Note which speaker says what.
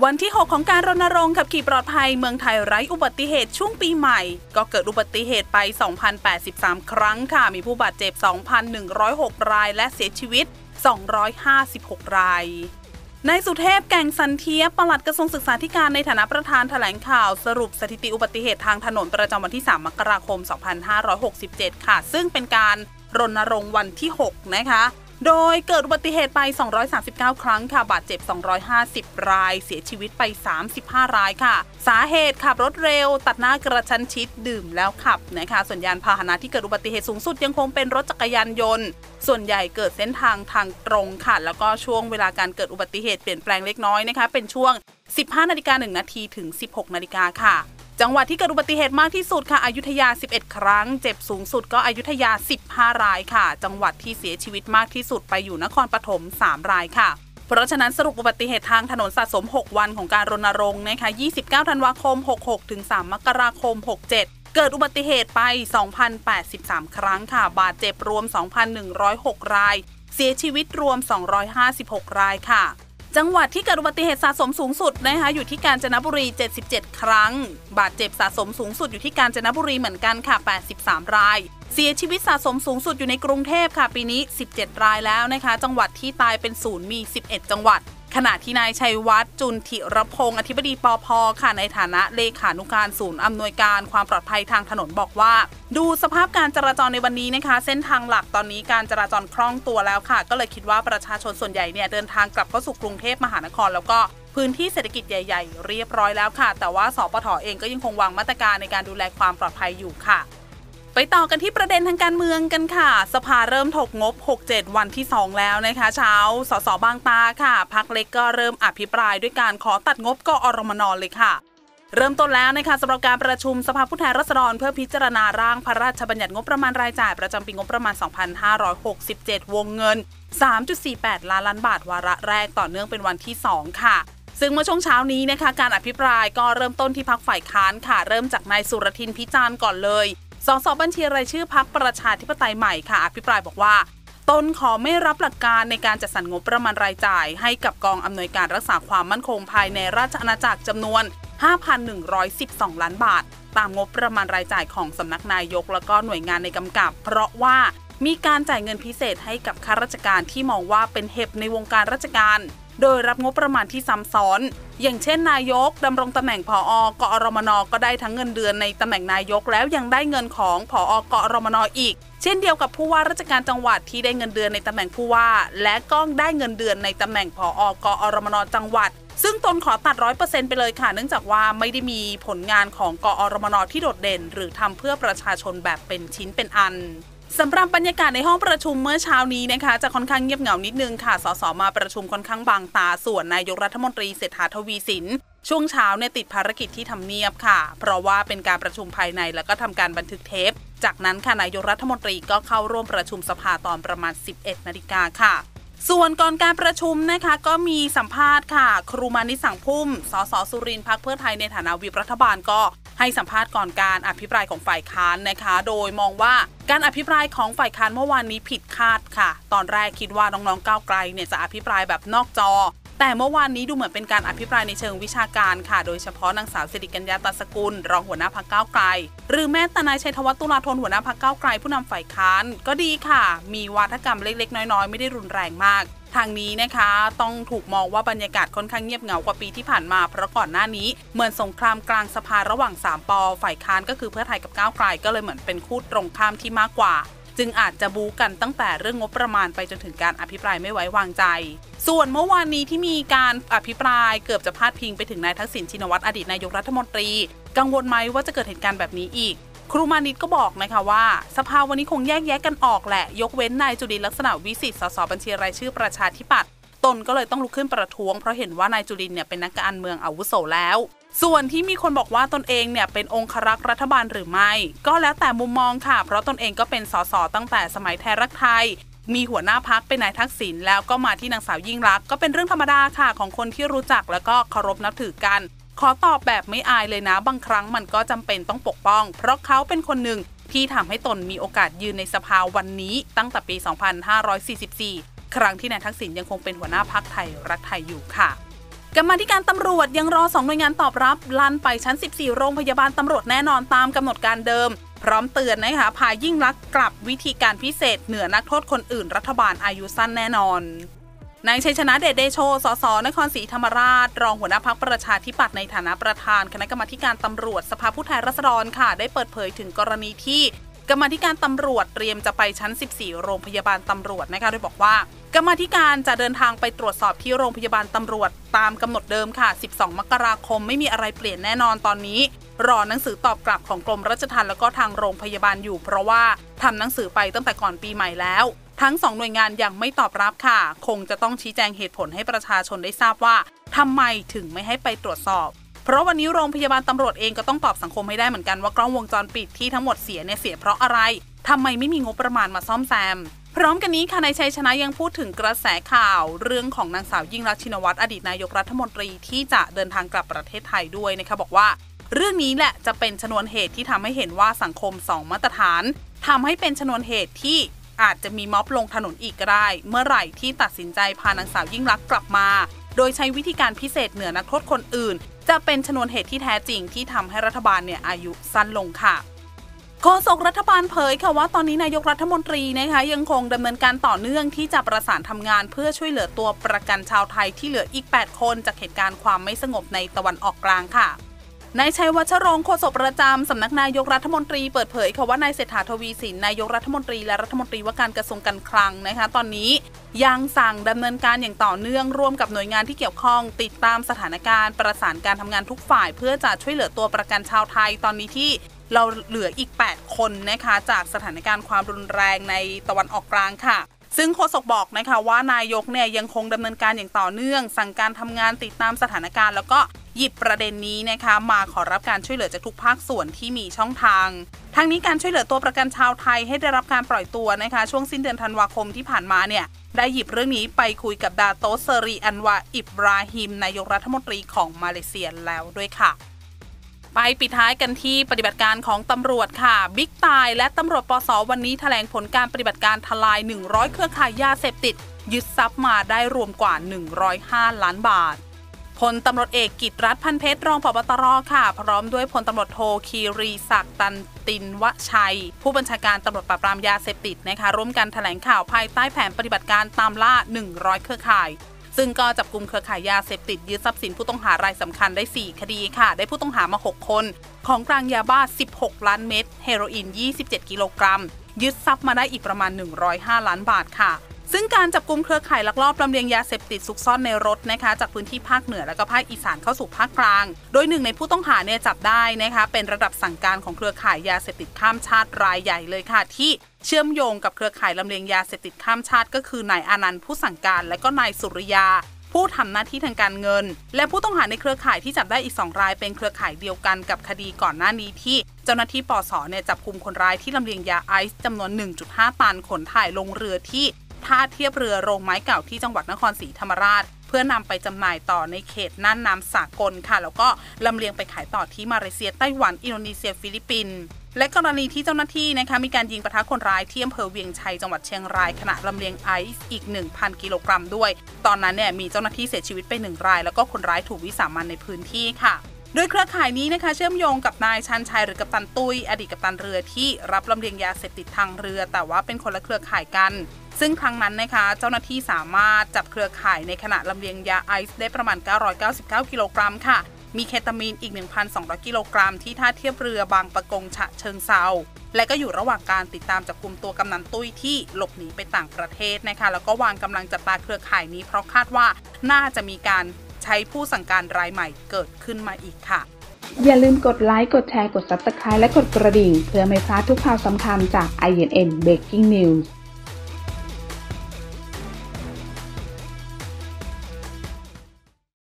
Speaker 1: วันที่ 6 ของการรณรงค์ขับขี่ปลอดภัยเมืองไทยไร้อุบัติเหตุช่วงปีใหม่ก็เกิดอุบัติเหตุไป 2,083 ครั้งค่ะมีผู้บาดเจ็บ 2,106 รายและเสียชีวิต 256 รายนายสุเทพแก่งสันเทียปลัดกระทรวงศึกษาธิการในฐานะประธานแถลงข่าวสรุปสถิติอุบัติเหตุทางถนนประจำวันที่ 3 มกราคม 2567 ค่ะซึ่งเป็นการรณรงค์วันที่ 6 นะคะโดยเกิดอุบัติเหตุไป 239 ครั้งค่ะบาดเจ็บ 250 รายเสียชีวิตไป 35 รายค่ะสาเหตุขับรถเร็วตัดหน้ากระชั้นชิดดื่มแล้วขับนะคะส่วนยานพาหนะที่เกิดอุบัติเหตุสูงสุดยังคงเป็นรถจักรยานยนต์ส่วนใหญ่เกิดเส้นทางตรงค่ะแล้วก็ช่วงเวลาการเกิดอุบัติเหตุเปลี่ยนแปลงเล็กน้อยนะคะเป็นช่วง 15:01 น.ถึง 16:00 น.ค่ะจังหวัดที่เกิดอุบัติเหตุมากที่สุดค่ะอยุธยา11ครั้งเจ็บสูงสุดก็อยุธยา15รายค่ะจังหวัดที่เสียชีวิตมากที่สุดไปอยู่นครปฐม3รายค่ะเพราะฉะนั้นสรุปอุบัติเหตุทางถนนสะสม6วันของการรณรงค์นะคะ29ธันวาคม66ถึง3มกราคม67เกิดอุบัติเหตุไป 2,083 ครั้งค่ะบาดเจ็บรวม 2,106 รายเสียชีวิตรวม256รายค่ะจังหวัดที่เกิดอุบัติเหตุสะสมสูงสุดนะคะอยู่ที่กาญจนบุรี77ครั้งบาดเจ็บสะสมสูงสุดอยู่ที่กาญจนบุรีเหมือนกันค่ะ83รายเสียชีวิตสะสมสูงสุดอยู่ในกรุงเทพค่ะปีนี้17รายแล้วนะคะจังหวัดที่ตายเป็นศูนย์มี11จังหวัดขณะที่นายชัยวัฒน์จุนทิรพงศ์อธิบดีปภ.ค่ะในฐานะเลขานุการศูนย์อำนวยการความปลอดภัยทางถนนบอกว่าดูสภาพการจราจรในวันนี้นะคะเส้นทางหลักตอนนี้การจราจรคล่องตัวแล้วค่ะก็เลยคิดว่าประชาชนส่วนใหญ่เนี่ยเดินทางกลับเข้าสู่กรุงเทพมหานครแล้วก็พื้นที่เศรษฐกิจใหญ่ๆเรียบร้อยแล้วค่ะแต่ว่าสปท.เองก็ยังคงวางมาตรการในการดูแลความปลอดภัยอยู่ค่ะไปต่อกันที่ประเด็นทางการเมืองกันค่ะสภาเริ่มถกงบ67วันที่2แล้วนะคะเช้าสสบางตาค่ะพรรคเล็กก็เริ่มอภิปรายด้วยการขอตัดงบกอรมนเลยค่ะเริ่มต้นแล้วนะคะสำหรับการประชุมสภาผู้แทนราษฎรเพื่อพิจารณาร่างพระราชบัญญัติงบประมาณรายจ่ายประจำปีงบประมาณ2567วงเงิน 3.48 ล้านบาทวาระแรกต่อเนื่องเป็นวันที่2ค่ะซึ่งเมื่อช่วงเช้านี้นะคะการอภิปรายก็เริ่มต้นที่พรรคฝ่ายค้านค่ะเริ่มจากนายสุรทินพิจารณ์ก่อนเลยสสบัญชีรายชื่อพรรคประชาธิปไตยใหม่ค่ะอภิปรายบอกว่าตนขอไม่รับหลักการในการจัดสรรงบประมาณรายจ่ายให้กับกองอำนวยการรักษาความมั่นคงภายในราชอาณาจักรจำนวน 5,112 ล้านบาทตามงบประมาณรายจ่ายของสำนักนายกและก็หน่วยงานในกำกับเพราะว่ามีการจ่ายเงินพิเศษให้กับข้าราชการที่มองว่าเป็นเห็บในวงการราชการโดยรับงบประมาณที่ซ้ำซ้อนอย่างเช่นนายกดำรงตำแหน่งผอ.กอรมน.ก็ได้ทั้งเงินเดือนในตำแหน่งนายกแล้วยังได้เงินของผอ.กอรมน.อีกเช่นเดียวกับผู้ว่าราชการจังหวัดที่ได้เงินเดือนในตำแหน่งผู้ว่าและก็ได้เงินเดือนในตำแหน่งผอ.กอรมน.จังหวัดซึ่งตนขอตัด 100% ไปเลยค่ะเนื่องจากว่าไม่ได้มีผลงานของกอรมน.ที่โดดเด่นหรือทำเพื่อประชาชนแบบเป็นชิ้นเป็นอันสำหรับบรรยากาศในห้องประชุมเมื่อเช้านี้นะคะจะค่อนข้างเงียบเหงานิดนึงค่ะสสมาประชุมค่อนข้างบางตาส่วนนายกรัฐมนตรีเศรษฐาทวีสินช่วงเช้าเนี่ยติดภารกิจที่ทำเนียบค่ะเพราะว่าเป็นการประชุมภายในแล้วก็ทำการบันทึกเทปจากนั้นค่ะนายกรัฐมนตรีก็เข้าร่วมประชุมสภาตอนประมาณ 11 นาฬิกาค่ะส่วนก่อนการประชุมนะคะก็มีสัมภาษณ์ค่ะครูมานิสังพุ่มสสสุรินทร์พรรคเพื่อไทยในฐานะวิปรัฐบาลก็ให้สัมภาษณ์ก่อนการอภิปรายของฝ่ายค้านนะคะโดยมองว่าการอภิปรายของฝ่ายค้านเมื่อวานนี้ผิดคาดค่ะตอนแรกคิดว่าน้องๆก้าวไกลเนี่ยจะอภิปรายแบบนอกจอแต่เมื่อวานนี้ดูเหมือนเป็นการอภิปรายในเชิงวิชาการค่ะโดยเฉพาะนางสาวสิริกัญญาตันสกุลรองหัวหน้าพรรคก้าวไกลหรือแม้แต่นายชัยธวัฒน์ตุลาธนหัวหน้าพรรคก้าวไกลผู้นำฝ่ายค้านก็ดีค่ะมีวาทกรรมเล็กๆน้อยๆไม่ได้รุนแรงมากทางนี้นะคะต้องถูกมองว่าบรรยากาศค่อนข้างเงียบเหงากว่าปีที่ผ่านมาเพราะก่อนหน้านี้เหมือนสงครามกลางสภาระหว่าง3 ป.ฝ่ายค้านก็คือเพื่อไทยกับก้าวไกลก็เลยเหมือนเป็นคู่ตรงข้ามที่มากกว่าจึงอาจจะบู๊กันตั้งแต่เรื่องงบประมาณไปจนถึงการอภิปรายไม่ไว้วางใจส่วนเมื่อวานนี้ที่มีการอภิปรายเกือบจะพาดพิงไปถึงนายทักษิณชินวัตรอดีตนายกรัฐมนตรีกังวลไหมว่าจะเกิดเหตุการณ์แบบนี้อีกครูมานิตก็บอกนะคะว่าสภาวันนี้คงแยกแยะกันออกแหละยกเว้นนายจุลินทร์ลักษณะวิสิทธิ์สสบัญชีรายชื่อประชาธิปัตย์ตนก็เลยต้องลุกขึ้นประท้วงเพราะเห็นว่านายจุลินทร์เนี่ยเป็นนักการเมืองอาวุโสแล้วส่วนที่มีคนบอกว่าตนเองเนี่ยเป็นองครักษ์รัฐบาลหรือไม่ก็แล้วแต่มุมมองค่ะเพราะตนเองก็เป็นสสตั้งแต่สมัยไทยรักไทยมีหัวหน้าพรรคเป็นนายทักษิณแล้วก็มาที่นางสาวยิ่งลักษณ์ก็เป็นเรื่องธรรมดาค่ะของคนที่รู้จักแล้วก็เคารพนับถือกันขอตอบแบบไม่อายเลยนะบางครั้งมันก็จำเป็นต้องปกป้องเพราะเขาเป็นคนหนึ่งที่ทำให้ตนมีโอกาสยืนในสภาวันนี้ตั้งแต่ปี 2544 ครั้งที่นายทักษิณยังคงเป็นหัวหน้าพรรคไทยรักไทยอยู่ค่ะกรรมาธิการตำรวจยังรอ2หน่วยงานตอบรับลั่นไปชั้น14โรงพยาบาลตำรวจแน่นอนตามกำหนดการเดิมพร้อมเตือนนะคะพายิ่งลักษณ์กลับวิธีการพิเศษเหนือนักโทษคนอื่นรัฐบาลอายุสั้นแน่นอนนายชัยชนะเดชเดโช สส นครศรีธรรมราชรองหัวหน้าพรรคประชาธิปัตย์ในฐานะประธานคณะกรรมาการตำรวจสภาผู้แทนราษฎรค่ะได้เปิดเผยถึงกรณีที่กรรมาธิการตำรวจเตรียมจะไปชั้น14โรงพยาบาลตำรวจนะคะโดยบอกว่ากรรมาธิการจะเดินทางไปตรวจสอบที่โรงพยาบาลตำรวจตามกำหนดเดิมค่ะ12มกราคมไม่มีอะไรเปลี่ยนแน่นอนตอนนี้รอหนังสือตอบกลับของกรมราชทัณฑ์แล้วก็ทางโรงพยาบาลอยู่เพราะว่าทำหนังสือไปตั้งแต่ก่อนปีใหม่แล้วทั้ง2หน่วยงานยังไม่ตอบรับค่ะคงจะต้องชี้แจงเหตุผลให้ประชาชนได้ทราบว่าทำไมถึงไม่ให้ไปตรวจสอบเพราะวันนี้โรงพยาบาลตำรวจเองก็ต้องตอบสังคมให้ได้เหมือนกันว่ากล้องวงจรปิดที่ทั้งหมดเสียเพราะอะไรทำไมไม่มีงบประมาณมาซ่อมแซมพร้อมกันนี้ค่ะนายชัยชนะยังพูดถึงกระแสข่าวเรื่องของนางสาวยิ่งลักษณ์ชินวัตรอดีตนายกรัฐมนตรีที่จะเดินทางกลับประเทศไทยด้วยนะคะบอกว่าเรื่องนี้แหละจะเป็นชนวนเหตุที่ทำให้เห็นว่าสังคม2มาตรฐานทำให้เป็นชนวนเหตุที่อาจจะมีม็อบลงถนนอีกก็ได้เมื่อไหร่ที่ตัดสินใจพานางสาวยิ่งลักษณ์กลับมาโดยใช้วิธีการพิเศษเหนือนักโทษคนอื่นจะเป็นชนวนเหตุที่แท้จริงที่ทำให้รัฐบาลอายุสั้นลงค่ะโฆษกรัฐบาลเผยค่ะว่าตอนนี้นายกรัฐมนตรีนะคะยังคงดำเนินการต่อเนื่องที่จะประสานทำงานเพื่อช่วยเหลือตัวประกันชาวไทยที่เหลืออีก8คนจากเหตุการณ์ความไม่สงบในตะวันออกกลางค่ะนายชัยวัชรงค์โฆษกประจำสำนักนายกรัฐมนตรีเปิดเผยค่ะว่านายเศรษฐาทวีสินนายกรัฐมนตรีและรัฐมนตรีว่าการกระทรวงการคลังนะคะตอนนี้ยังสั่งดำเนินการอย่างต่อเนื่องร่วมกับหน่วยงานที่เกี่ยวข้องติดตามสถานการณ์ประสานการทำงานทุกฝ่ายเพื่อจะช่วยเหลือตัวประกันชาวไทยตอนนี้ที่เราเหลืออีก8คนนะคะจากสถานการณ์ความรุนแรงในตะวันออกกลางค่ะซึ่งโฆษกบอกนะคะว่านายกยังคงดำเนินการอย่างต่อเนื่องสั่งการทำงานติดตามสถานการณ์แล้วก็หยิบประเด็นนี้นะคะมาขอรับการช่วยเหลือจากทุกภาคส่วนที่มีช่องทางทั้งนี้การช่วยเหลือตัวประกันชาวไทยให้ได้รับการปล่อยตัวนะคะช่วงสิ้นเดือนธันวาคมที่ผ่านมาได้หยิบเรื่องนี้ไปคุยกับดาโตเซรีอันวาอิบราฮิมนายกรัฐมนตรีของมาเลเซียแล้วด้วยค่ะไปปิดท้ายกันที่ปฏิบัติการของตำรวจค่ะบิ๊กตายและตำรวจปส.วันนี้แถลงผลการปฏิบัติการทลาย100เครือข่ายยาเสพติดยึดทรัพย์มาได้รวมกว่า105ล้านบาทพลตำรวจเอกกิตติรัตน์ พันเพชรรองผบ.ตร.ค่ะพร้อมด้วยพลตำรวจโทคีรีศักดิ์ตันตินวชัยผู้บัญชาการตำรวจปราบปรามยาเสพติดนะคะร่วมกันแถลงข่าวภายใต้แผนปฏิบัติการตามล่า100เครือข่ายซึ่งก็จับกุมเครือข่ายยาเสพติดยึดทรัพย์สินผู้ต้องหารายสำคัญได้4คดีค่ะได้ผู้ต้องหามา6คนของกลางยาบ้า16ล้านเม็ดเฮโรอีน27กิโลกรัมยึดทรัพย์มาได้อีกประมาณ105ล้านบาทค่ะซึ่งการจับกุมเครือข่ายลักลอบลำเลียงยาเสพติดซุกซ่อนในรถนะคะจากพื้นที่ภาคเหนือและก็ภาคอีสานเข้าสู่ภาคกลางโดยหนึ่งในผู้ต้องหาจับได้นะคะเป็นระดับสั่งการของเครือข่ายยาเสพติดข้ามชาติรายใหญ่เลยค่ะที่เชื่อมโยงกับเครือข่ายลำเลียงยาเสพติดข้ามชาติก็คือนายอานันต์ผู้สั่งการและก็นายสุริยาผู้ทำหน้าที่ทางการเงินและผู้ต้องหาในเครือข่ายที่จับได้อีก2รายเป็นเครือข่ายเดียวกันกับคดีก่อนหน้านี้ที่เจ้าหน้าที่ปส.จับกุมคนร้ายที่ลำเลียงยาไอซ์จำนวน 1.5 ตันขนถ่ายลงเรือที่ท่าเทียบเรือโรงไม้เก่าที่จังหวัดนครศรีธรรมราชเพื่อนำไปจำหน่ายต่อในเขตน่านน้ำสากลค่ะแล้วก็ลำเลียงไปขายต่อที่มาเลเซียไต้หวันอินโดนีเซียฟิลิปปินส์และกรณีที่เจ้าหน้าที่นะคะมีการยิงปะทะคนร้ายที่อำเภอเวียงชัยจังหวัดเชียงรายขณะลำเลียงไอซ์อีก 1,000 กิโลกรัมด้วยตอนนั้นมีเจ้าหน้าที่เสียชีวิตไป1รายแล้วก็คนร้ายถูกวิสามันในพื้นที่ค่ะโดยเครือข่ายนี้นะคะเชื่อมโยงกับนายชันชัยหรือกัปตันตุ้ยอดีตกัปตันเรือที่รับลำเลียงยาเสพติดทางเรือแต่ว่าเป็นคนละเครือข่ายกันซึ่งครั้งนั้นนะคะเจ้าหน้าที่สามารถจับเครือข่ายในขณะลำเลียงยาไอซ์ได้ประมาณ999กิโลกรัมค่ะมีเคตามีนอีก 1,200 กิโลกรัมที่ท่าเทียบเรือบางปะกงฉะเชิงเซาและก็อยู่ระหว่างการติดตามจับกุมตัวกำนันตุ้ยที่หลบหนีไปต่างประเทศนะคะแล้วก็วางกำลังจับตาเครือข่ายนี้เพราะคาดว่าน่าจะมีการใช้ผู้สั่งการรายใหม่เกิดขึ้นมาอีกค่ะ
Speaker 2: อย่าลืมกดไลค์กดแชร์กด Subscribe และกดกระดิ่งเพื่อไม่พลาดทุกข่าวสำคัญจาก INN Breaking News